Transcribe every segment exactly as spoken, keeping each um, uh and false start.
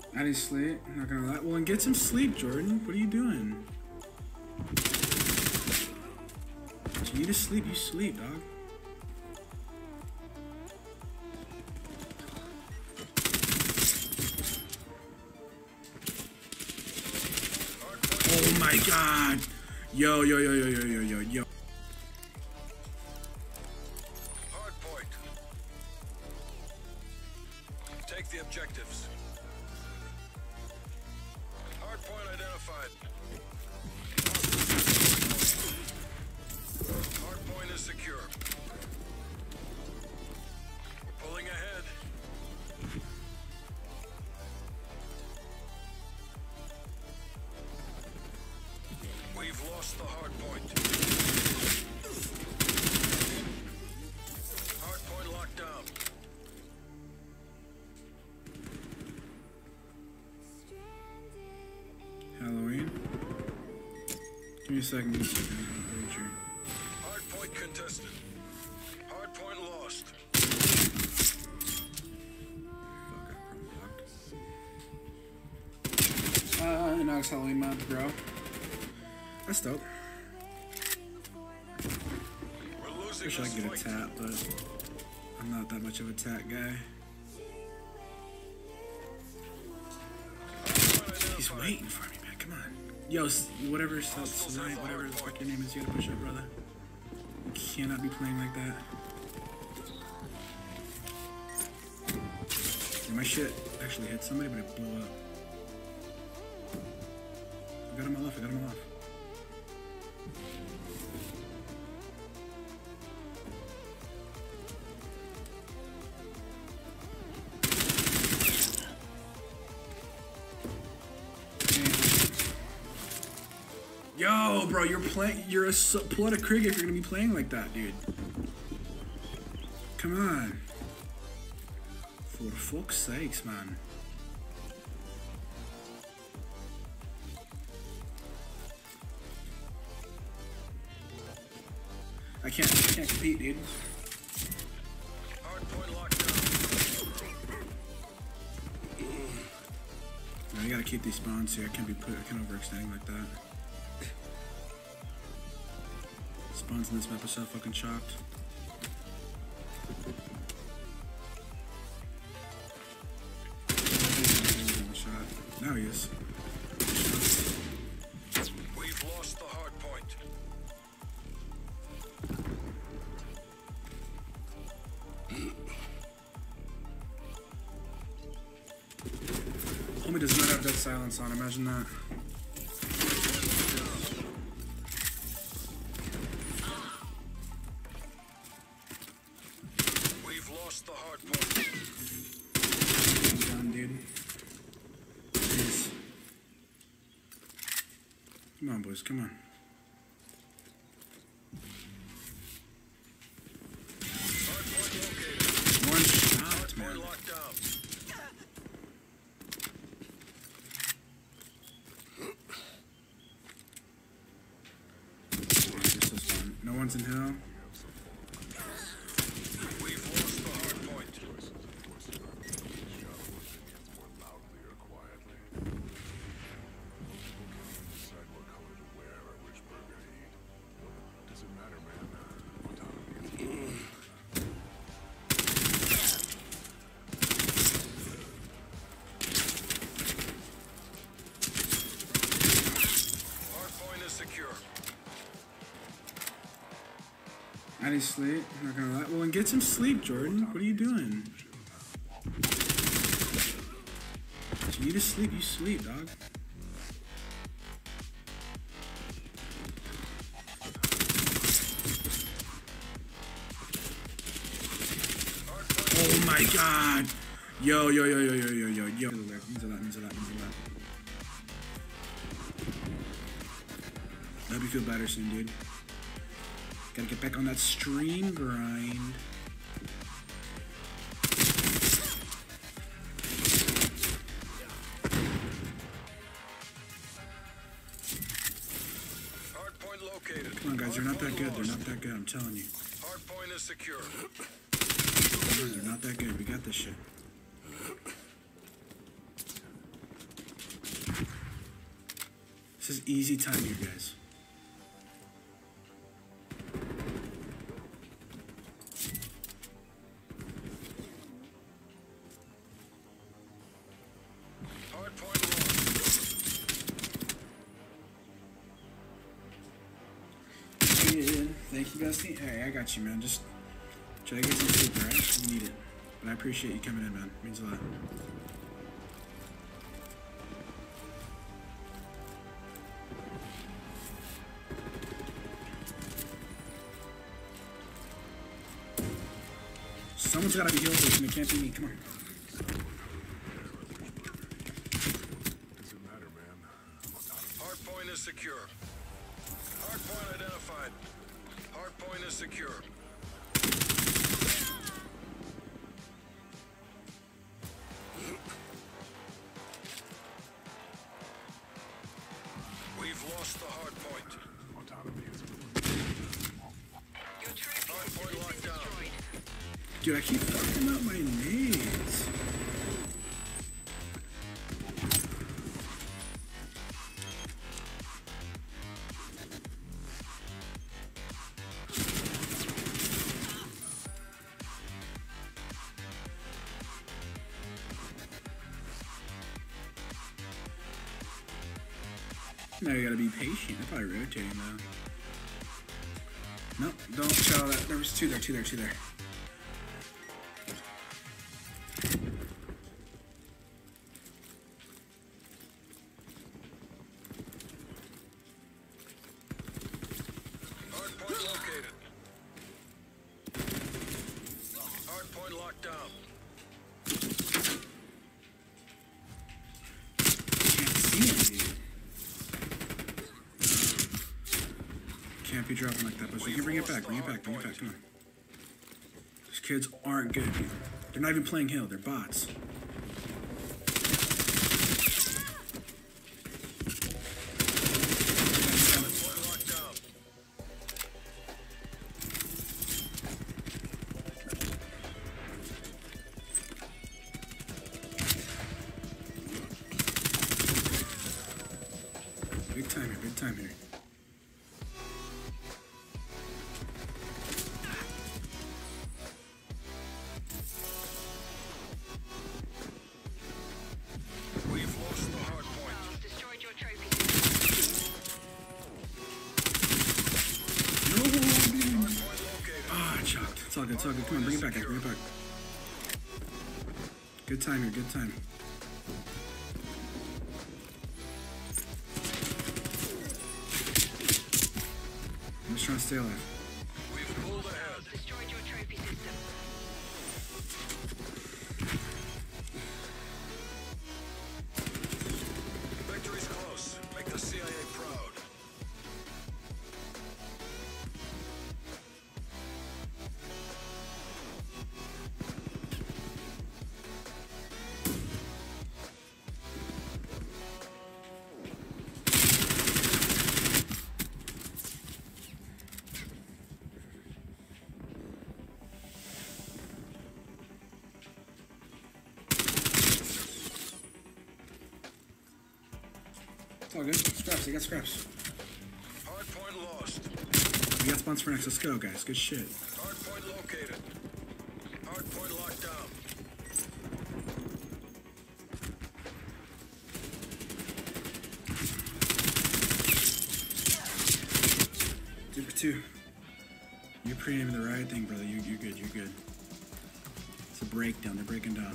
I didn't sleep. I'm not gonna lie. Well, and get some sleep, Jordan. What are you doing? If you need to sleep, you sleep, dog. Oh my god! Yo, yo, yo, yo, yo, yo, yo, yo. Hard point. Take the objectives. Hard point identified. Hard point is secure. We're pulling ahead. We've lost the hard point. Hard point locked down. Halloween? Give me a second. Give me a second. Hard point contested. Hard point lost. Uh, Nox Halloween mods, bro. That's dope. We're losing Wish I this could get a fight. tap, but I'm not that much of a tap guy. He's waiting for me, man. Come on. Yo, whatever, Sazai, whatever the fuck your name is, you gotta push up, brother. You cannot be playing like that. And my shit actually hit somebody, but it blew up. I got him all off, I got him all off. Yo, bro, you're playing. You're a Plota Krieg if you're gonna be playing like that, dude. Come on. For fuck's sakes, man. I can't. I can't compete, dude. Hard point locked down. No, you gotta keep these spawns here. I can't be put. I can't overextending like that. Spawns in this map are so fucking chopped. Now he is. We've lost the hard point. Homie does not have Dead Silence on. Imagine that. We've lost the hard point. I'm done, dude. Jeez. Come on, boys. Come on. Hard point located. One shot, Hard man. point locked down. Just this one. No one's in hell. We've lost the hard point. Hard point is secure. I need sleep. I'm not gonna lie. Well, and get some sleep, Jordan. What are you doing? If you need to sleep, you sleep, dog. Oh my god! Yo, yo, yo, yo, yo, yo, yo, yo. Means a lot, means a lot, means a lot. I hope you feel better soon, dude. Gotta get back on that stream grind. Hard point located. Come on, guys, they're not that good. They're not that good, I'm telling you. Hard point is secure. Come on, they're not that good. We got this shit. easy time here, guys. Hard point lost. Yeah, thank you, Bestie. Hey, I got you, man. Just try to get some sleep, alright? You need it. But I appreciate you coming in, man. It means a lot. Someone's gotta be healed, and it can't be me. Come on. Doesn't matter, man. Hard point is secure. Hard point identified. Hard point is secure. We've lost the hard point. Autonomy is Your trophy Hard system point has locked been down. destroyed. Dude, I keep fucking up my nades. Now you gotta be patient. They're probably rotating though. Nope, don't show that. There was two there, two there, two there. Hard point located. Hard point locked down. Can't see him, dude. Can't be dropping like that, but we can bring it back, bring it back, bring it back, come on. These kids aren't good, dude. They're not even playing Hill, they're bots. Hard point locked down. Big time here, big time here. We've lost the hard point. Hostiles destroyed your trophy system. No, dude. Hard point located. Ah, I chopped. It's all good, it's all good. Come on, bring it back, guys, bring it back. Good time here, good time. I'm just trying to stay alive. We've pulled ahead. Hostiles destroyed your trophy system. Victory's close. Make the C I A proud. It's all good. Scraps, I got scraps. Hard point lost. We got spawns for next. Let's go, guys. Good shit. Hard point located. Hard point locked down. Two for two. You're pre-aiming the right thing, brother. You, you're good, you're good. It's a breakdown. They're breaking down.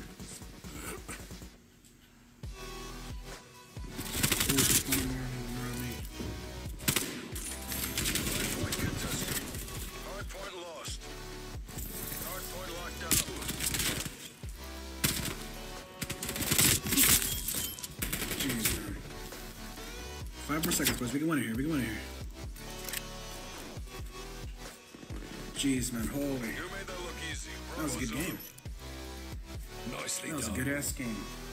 Ooh, one more, one more on me. Hard point contested. Hard point lost. Hard point locked down. Jeez, man. Five more seconds, boys. We can win it here. We can win it here. Jeez, man. Holy. You made that look easy. That was a good Bravo's game. up. Nicely That was a done. good ass game.